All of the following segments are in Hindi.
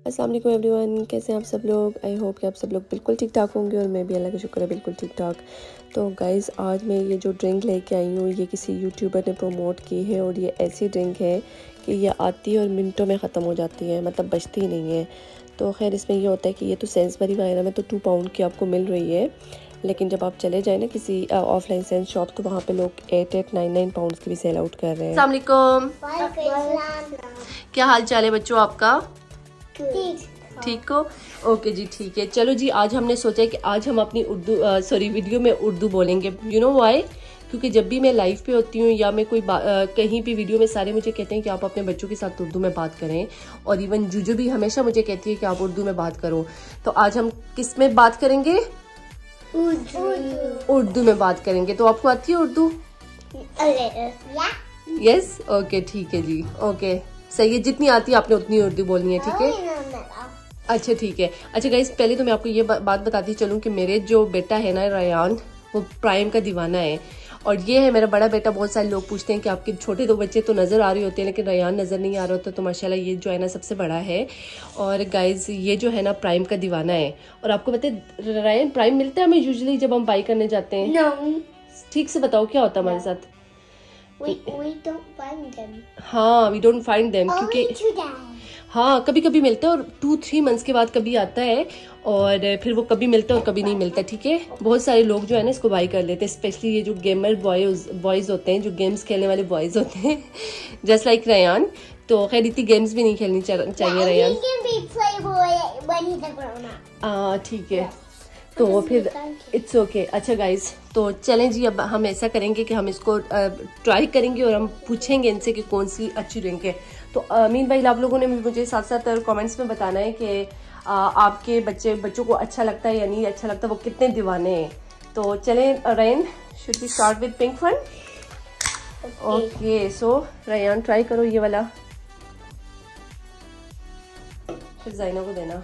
अस्सलाम वालेकुम एवरीवन, कैसे हैं आप सब लोग। आई होप कि आप सब लोग बिल्कुल ठीक ठाक होंगे और मैं भी अल्लाह का शुक्र है बिल्कुल ठीक ठाक। तो गाइज़, आज मैं ये जो ड्रिंक लेके आई हूँ ये किसी यूट्यूबर ने प्रमोट की है और ये ऐसी ड्रिंक है कि ये आती है और मिनटों में ख़त्म हो जाती है, मतलब बचती ही नहीं है। तो खैर इसमें ये होता है कि ये तो सेंसबरी वगैरह में तो 2 पाउंड की आपको मिल रही है, लेकिन जब आप चले जाए ना किसी ऑफलाइन सेंस शॉप तो वहाँ पे लोग 8-8, 9-9 पाउंड की भी सेल आउट कर रहे हैं। अस्सलाम वालेकुम, क्या हाल चाल है बच्चों आपका? ठीक हो? ओके जी, ठीक है। चलो जी, आज हमने सोचा है कि आज हम अपनी वीडियो में उर्दू बोलेंगे। You know why? क्योंकि जब भी मैं लाइव पे होती हूँ या मैं कोई कहीं भी वीडियो में सारे मुझे कहते हैं कि आप अपने बच्चों के साथ उर्दू में बात करें, और इवन जुजू भी हमेशा मुझे कहती है कि आप उर्दू में बात करो। तो आज हम किस में बात करेंगे? उर्दू में बात करेंगे। तो आपको आती है उर्दू? यस, ओके ठीक है जी, ओके सही है। जितनी आती है आपने उतनी उर्दू बोलनी है, ठीक है? अच्छा ठीक है। अच्छा गाइस, पहले तो मैं आपको ये बात बताती चलूँ कि मेरे जो बेटा है ना रयान, वो प्राइम का दीवाना है, और ये है मेरा बड़ा बेटा। बहुत सारे लोग पूछते हैं कि आपके छोटे 2 बच्चे तो नज़र आ रहे होते हैं लेकिन रयान नज़र नहीं आ रहा होता, तो माशाल्लाह ये जो है ना सबसे बड़ा है। और गाइज ये जो है ना प्राइम का दीवाना है। और आपको पता है रयान, प्राइम मिलता है हमें यूजुअली जब हम बाई करने जाते हैं? no. ठीक से बताओ क्या होता है हमारे साथ? We don't find them. हाँ, we don't find them क्योंकि हाँ कभी कभी मिलता है और 2-3 मंथ्स के बाद कभी आता है, और फिर वो कभी मिलता है और कभी नहीं मिलता, ठीक है? बहुत सारे लोग जो है ना इसको बाई कर लेते हैं, स्पेशली ये जो गेमर बॉयज होते हैं, जो गेम्स खेलने वाले बॉयज होते हैं, जस्ट लाइक रयान। तो खैर इतनी गेम्स भी नहीं खेलनी चाहिए रयान। ठीक है, तो फिर इट्स ओके। अच्छा गाइज, तो चलें जी, अब हम ऐसा करेंगे कि हम इसको ट्राई करेंगे और हम पूछेंगे इनसे कि कौन सी अच्छी ड्रिंक है। तो अमीन भाई, आप लोगों ने मुझे साथ साथ कमेंट्स में बताना है कि आपके बच्चों को अच्छा लगता है या नहीं अच्छा लगता, वो कितने दीवाने हैं। तो चलें Ryan, should we start with pink one? Okay, so Ryan try करो ये वाला, फिर जाइना को देना।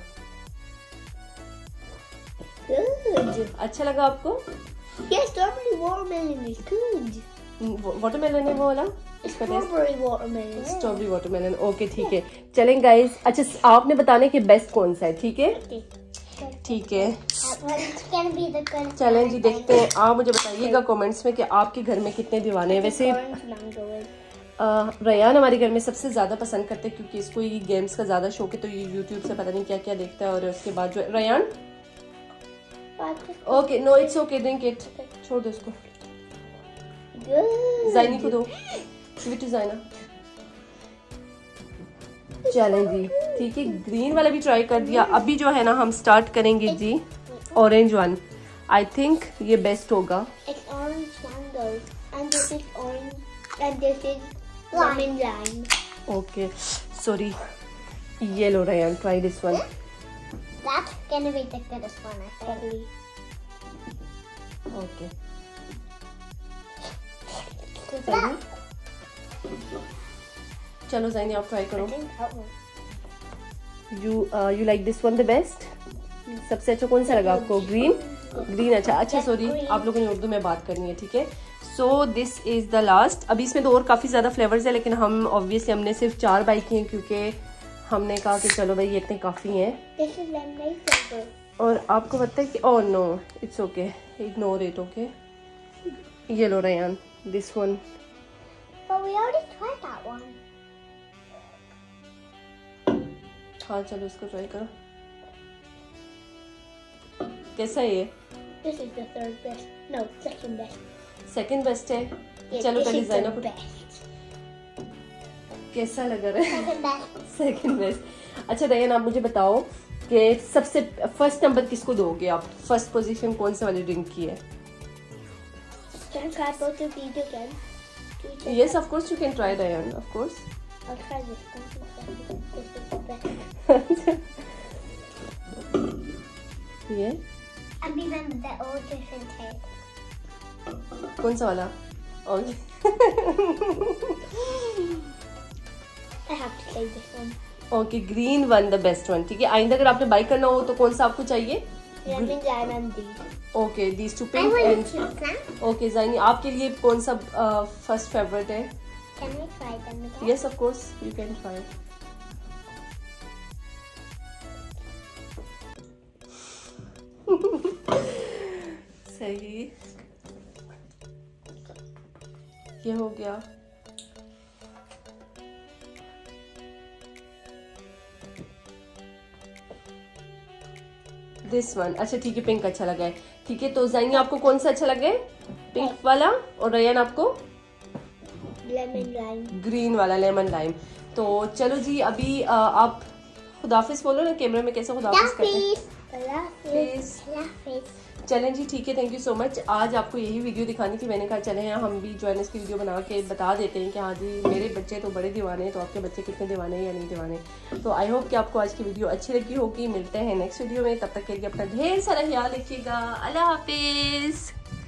Good. अच्छा लगा आपको? Yes, strawberry watermelon is good. Watermelon है वो वाला? Strawberry watermelon. Strawberry watermelon, okay ठीक है। चलें गाइस, अच्छा आपने बताने कि बेस्ट कौन सा है, ठीक है? ठीक है, चलें जी देखते हैं। आप मुझे बताइएगा कमेंट्स में कि आपके घर में कितने दीवाने हैं। वैसे रयान हमारे घर में सबसे ज़्यादा पसंद करते हैं क्योंकि इसको ये गेम्स का ज़्यादा शौक है, तो ये यूट्यूब से पता नहीं क्या क्या देखता है। और उसके बाद जो Ryan, okay no it's okay, drink it, छोड़ दो इसको। जाइनी को दो, गिव इट टू जाइना। चलें जी, ठीक है, ग्रीन वाला भी ट्राई कर दिया। अभी जो है ना हम स्टार्ट करेंगे जी ऑरेंज वन। आई थिंक ये बेस्ट होगा। Okay sorry, yellow Ryan, try this one. That's gonna be the goodest one, I think. Okay. चलो ज़ाइनी आप ट्राई करो। You like this one the best? सबसे अच्छा कौन सा लगा आपको? ग्रीन। अच्छा सॉरी, आप लोगों ने उर्दू में बात करनी है, ठीक है? So this is the last. अभी इसमें तो और काफ़ी ज़्यादा फ्लेवर्स है, लेकिन हम ऑब्वियसली हमने सिर्फ 4 बाई किए क्योंकि हमने कहा कि चलो भाई ये इतने काफ़ी हैं। और आपको पता है कि oh no it's okay, ignore it, okay. ये लो रयान, दिस वन। हाँ चलो इसको ट्राई करो, कैसा है ये? This is the third best. No, second best. Second best है? Yes, चलो this पहले is जाइना the को best. कैसा लग रहा है? Second best. Second best. अच्छा रयान, आप मुझे बताओ कि सबसे फर्स्ट नंबर किसको दोगे आप? फर्स्ट पोजीशन कौन से वाली ड्रिंक की है? Can I try both of these again? Yes, of course you can try Ryan, of course. I'll try this one. This is the best. ये And remember, they're all different types. कौन सा वाला? Okay. I have to say this one. Okay, green one the best one, ठीक है? आइंदा अगर आपने बाई करना हो तो कौन सा आपको चाहिए? Lemon lime and these. Okay, these two pink and okay Zaini, आपके लिए कौन सा फर्स्ट फेवरेट है? Can we try them again? Yes, of course, you can try. सही, ये हो गया। दिस वन, अच्छा ठीक है, पिंक अच्छा लगा है। ठीक है, तो ज़ाइनी आपको कौन सा अच्छा लगा है? पिंक वाला, और रैयान आपको लेमन लाइम, ग्रीन वाला, लेमन लाइम। तो चलो जी, अभी आप खुदाफिज बोलो ना कैमरे में, कैसे खुदाफिज करते हैं? चलें जी, ठीक है, थैंक यू सो मच। आज आपको यही वीडियो दिखानी थी, मैंने कहा चले हम भी जोएनस की वीडियो बना के बता देते हैं कि हाँ जी मेरे बच्चे तो बड़े दीवाने हैं, तो आपके बच्चे कितने दीवाने हैं या नहीं दीवाने। तो आई होप कि आपको आज की वीडियो अच्छी लगी होगी। मिलते हैं नेक्स्ट वीडियो में, तब तक के लिए अपना ढेर सारा ख्याल रखिएगा। अल्लाह हाफिज़।